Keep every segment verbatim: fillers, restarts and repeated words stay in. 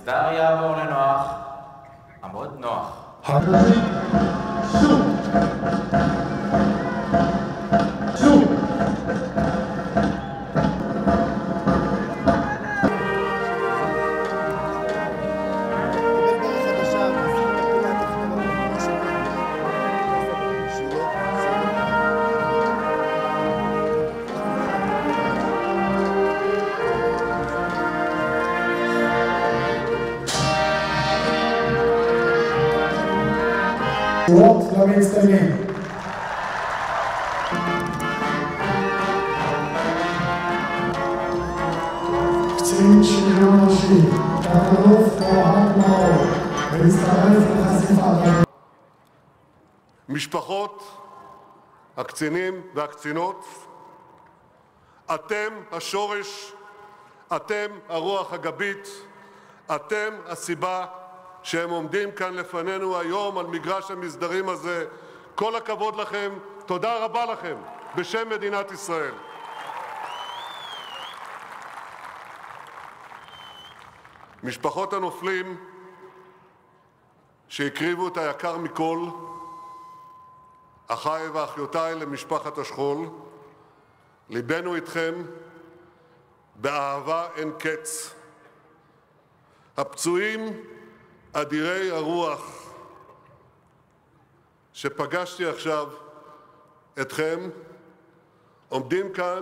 הסדר יעבור לנוח, עמוד נוח. חברים, שוב! שוב! שורות למצטיינים. קצין שריון ראשי, תת-אלוף אוהד מאור, ולהצטרף לחשיפה. משפחות הקצינים והקצינות, אתם השורש, אתם הרוח הגבית, אתם הסיבה שהם עומדים כאן לפנינו היום על מגרש המסדרים הזה. כל הכבוד לכם, תודה רבה לכם, בשם מדינת ישראל. משפחות הנופלים שהקריבו את היקר מכל, אחיי ואחיותיי למשפחת השכול, ליבנו איתכם באהבה אין קץ. הפצועים אדירי הרוח שפגשתי עכשיו אתכם עומדים כאן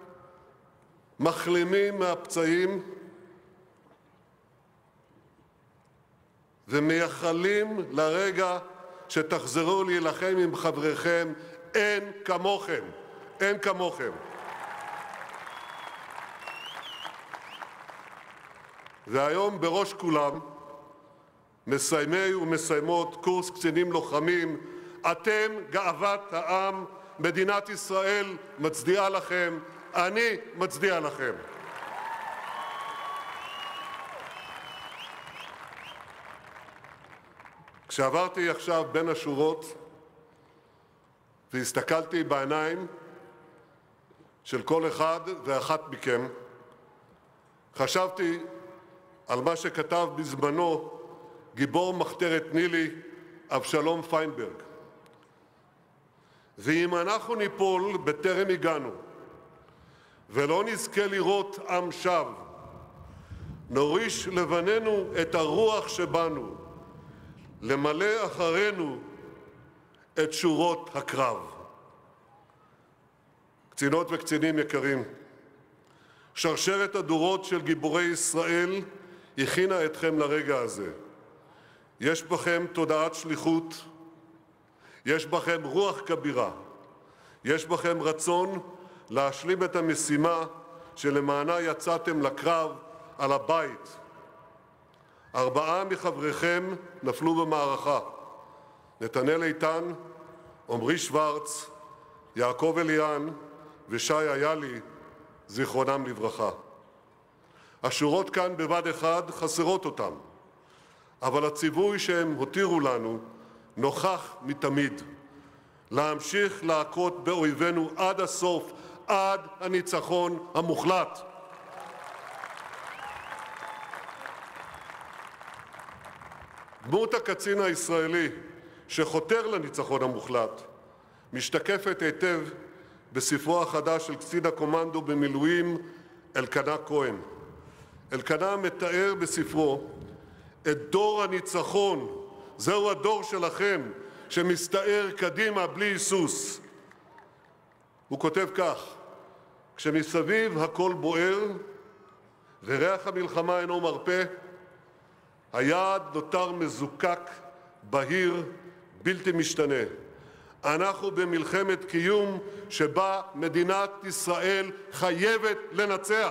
מחלימים מהפצעים ומייחלים לרגע שתחזרו להילחם עם חבריכם. אין כמוכם, אין כמוכם. והיום בראש כולם מסיימי ומסיימות קורס קצינים לוחמים, אתם גאוות העם, מדינת ישראל מצדיעה לכם, אני מצדיע לכם. כשעברתי עכשיו בין השורות והסתכלתי בעיניים של כל אחד ואחת מכם, חשבתי על מה שכתב בזמנו גיבור מחתרת נילי, אבשלום פיינברג. ואם אנחנו ניפול בטרם הגענו ולא נזכה לראות עם שב, נוריש לבנינו את הרוח שבנו, למלא אחרינו את שורות הקרב. קצינות וקצינים יקרים, שרשרת הדורות של גיבורי ישראל הכינה אתכם לרגע הזה. יש בכם תודעת שליחות, יש בכם רוח כבירה, יש בכם רצון להשלים את המשימה שלמענה יצאתם לקרב על הבית. ארבעה מחבריכם נפלו במערכה: נתנאל איתן, עמרי שוורץ, יעקב אליאן ושי איילי, זיכרונם לברכה. השורות כאן בבד אחד חסרות אותם, אבל הציווי שהם הותירו לנו נוכח מתמיד: להמשיך להכות באויבינו עד הסוף, עד הניצחון המוחלט. דמות הקצין הישראלי שחותר לניצחון המוחלט משתקפת היטב בספרו החדש של קצין הקומנדו במילואים אלקנה כהן. אלקנה מתאר בספרו את דור הניצחון. זהו הדור שלכם שמסתער קדימה בלי היסוס. הוא כותב כך: כשמסביב הכל בוער וריח המלחמה אינו מרפא, היעד נותר מזוקק, בהיר, בלתי משתנה. אנחנו במלחמת קיום שבה מדינת ישראל חייבת לנצח.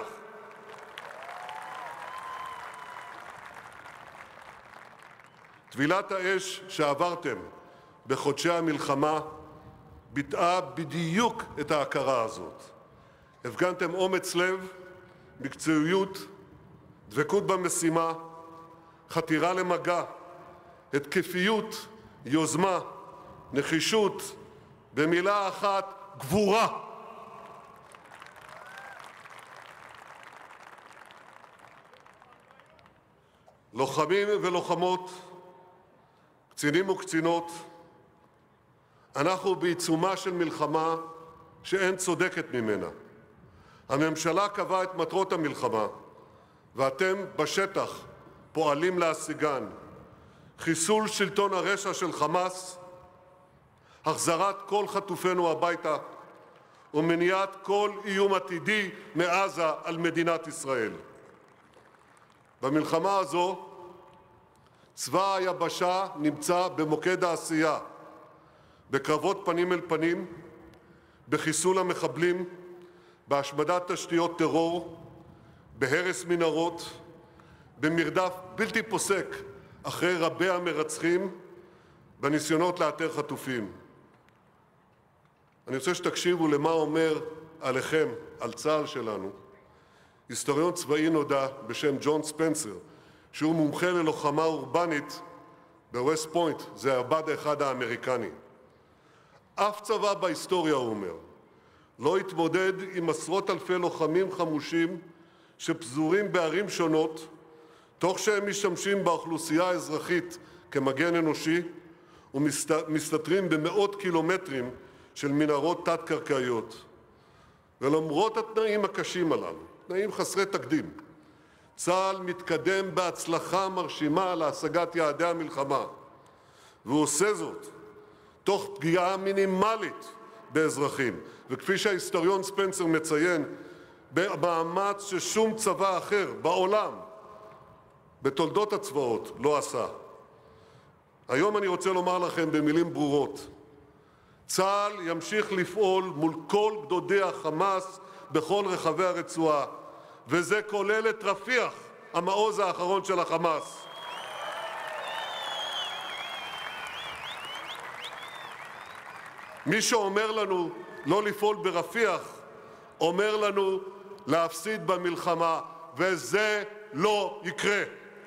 טבילת האש שעברתם בחודשי המלחמה ביטאה בדיוק את ההכרה הזאת. הפגנתם אומץ לב, מקצועיות, דבקות במשימה, חתירה למגע, התקפיות, יוזמה, נחישות, במילה אחת, גבורה. לוחמים ולוחמות, קצינים וקצינות, אנחנו בעיצומה של מלחמה שאין צודקת ממנה. הממשלה קבעה את מטרות המלחמה, ואתם בשטח פועלים להשיגן. חיסול שלטון הרשע של חמאס, החזרת כל חטופינו הביתה, ומניעת כל איום עתידי מעזה על מדינת ישראל. במלחמה הזו, צבא היבשה נמצא במוקד העשייה, בקרבות פנים אל פנים, בחיסול המחבלים, בהשמדת תשתיות טרור, בהרס מנהרות, במרדף בלתי פוסק אחרי רבי המרצחים, בניסיונות לאתר חטופים. אני רוצה שתקשיבו למה אומר עליכם, על צה"ל שלנו, היסטוריון צבאי נודע בשם ג'ון ספנסר, שהוא מומחה ללוחמה אורבנית בווסט פוינט, זה הבה"ד אחד האמריקני. אף צבא בהיסטוריה, הוא אומר, לא התמודד עם עשרות אלפי לוחמים חמושים שפזורים בערים שונות, תוך שהם משתמשים באוכלוסייה האזרחית כמגן אנושי ומסתתרים במאות קילומטרים של מנהרות תת-קרקעיות. ולמרות התנאים הקשים הללו, תנאים חסרי תקדים, צה"ל מתקדם בהצלחה מרשימה להשגת יעדי המלחמה, והוא עושה זאת תוך פגיעה מינימלית באזרחים, וכפי שההיסטוריון ספנסר מציין, במאמץ ששום צבא אחר בעולם בתולדות הצבאות לא עשה. היום אני רוצה לומר לכם במילים ברורות, צה"ל ימשיך לפעול מול כל גדודי החמאס בכל רחבי הרצועה, וזה כולל את רפיח, המעוז האחרון של החמאס. מי שאומר לנו לא לפעול ברפיח, אומר לנו להפסיד במלחמה, וזה לא יקרה.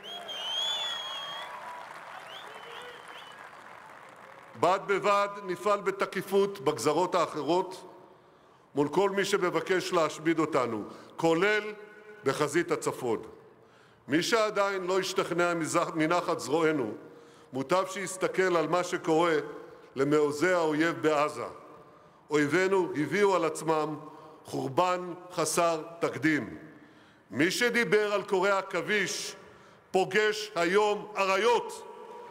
בד בבד נפעל בתקיפות בגזרות האחרות מול כל מי שמבקש להשמיד אותנו, כולל בחזית הצפון. מי שעדיין לא השתכנע מנחת זרוענו, מוטב שיסתכל על מה שקורה למעוזי האויב בעזה. אויבינו הביאו על עצמם חורבן חסר תקדים. מי שדיבר על קורי עכביש פוגש היום אריות.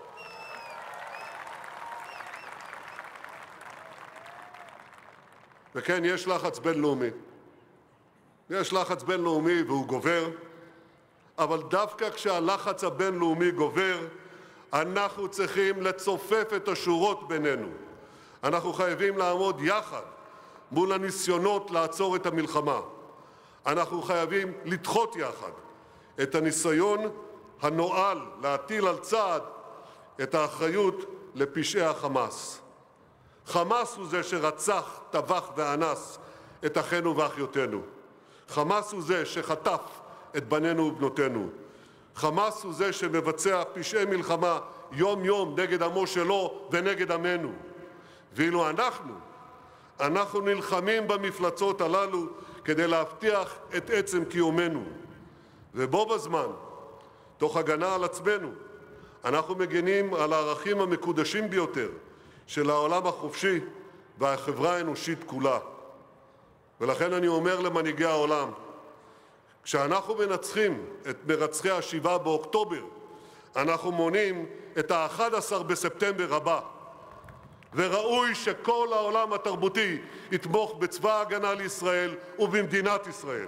וכן, יש לחץ בינלאומי. יש לחץ בינלאומי והוא גובר, אבל דווקא כשהלחץ הבינלאומי גובר, אנחנו צריכים לצופף את השורות בינינו. אנחנו חייבים לעמוד יחד מול הניסיונות לעצור את המלחמה. אנחנו חייבים לדחות יחד את הניסיון הנואל להטיל על צה"ל את האחריות לפשעי החמאס. חמאס הוא זה שרצח, טבח ואנס את אחינו ואחיותינו. חמאס הוא זה שחטף את בנינו ובנותינו. חמאס הוא זה שמבצע פשעי מלחמה יום-יום נגד עמו שלו ונגד עמנו. ואילו אנחנו, אנחנו נלחמים במפלצות הללו כדי להבטיח את עצם קיומנו. ובו בזמן, תוך הגנה על עצמנו, אנחנו מגנים על הערכים המקודשים ביותר של העולם החופשי והחברה האנושית כולה. ולכן אני אומר למנהיגי העולם, כשאנחנו מנצחים את מרצחי השבעה באוקטובר, אנחנו מונעים את ה-אחד עשר בספטמבר הבא. וראוי שכל העולם התרבותי יתמוך בצבא ההגנה לישראל ובמדינת ישראל.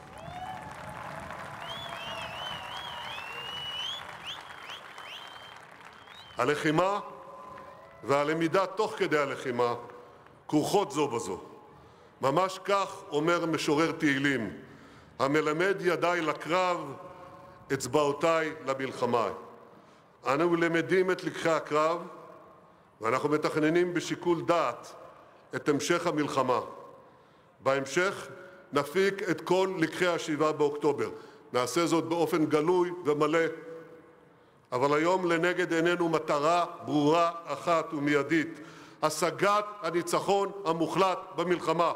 הלחימה והלמידה תוך כדי הלחימה כרוכות זו בזו. ממש כך אומר משורר תהילים, המלמד ידיי לקרב, אצבעותיי למלחמה. אנו למדים את לקחי הקרב, ואנחנו מתכננים בשיקול דעת את המשך המלחמה. בהמשך נפיק את כל לקחי השבעה באוקטובר. נעשה זאת באופן גלוי ומלא. אבל היום לנגד עינינו מטרה ברורה אחת ומיידית, השגת הניצחון המוחלט במלחמה.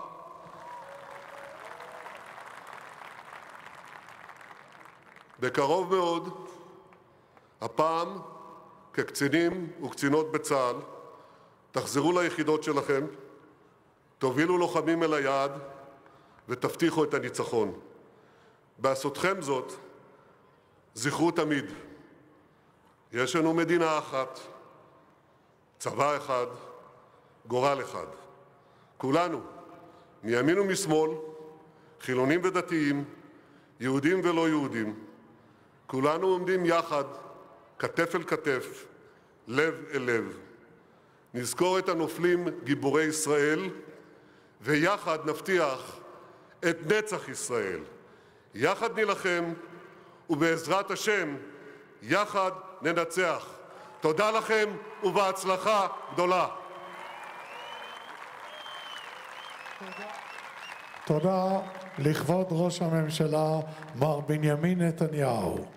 בקרוב מאוד הפעם, כקצינים וקצינות בצה"ל, תחזרו ליחידות שלכם, תובילו לוחמים אל היעד ותבטיחו את הניצחון. בעשותכם זאת, זכרו תמיד, יש לנו מדינה אחת, צבא אחד, גורל אחד. כולנו, מימין ומשמאל, חילונים ודתיים, יהודים ולא יהודים, כולנו עומדים יחד, כתף אל כתף, לב אל לב. נזכור את הנופלים גיבורי ישראל, ויחד נבטיח את נצח ישראל. יחד נילחם, ובעזרת השם, יחד ננצח. תודה לכם ובהצלחה גדולה. תודה לכבוד ראש הממשלה מר בנימין נתניהו.